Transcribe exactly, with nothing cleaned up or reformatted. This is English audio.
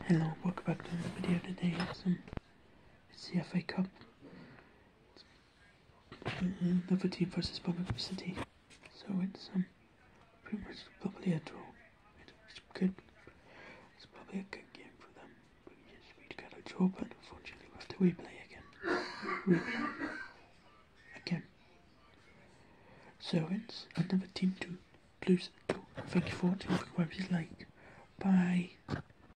Hello, welcome back to another video. Today it's, um, it's the F A Cup. Another team versus Birmingham City. So it's um pretty much probably a draw. It's good. It's probably a good game for them. But we just need to get a draw, but unfortunately we have to replay again. Replay. Again. So it's another team to lose. Thank you for watching. Like. Bye.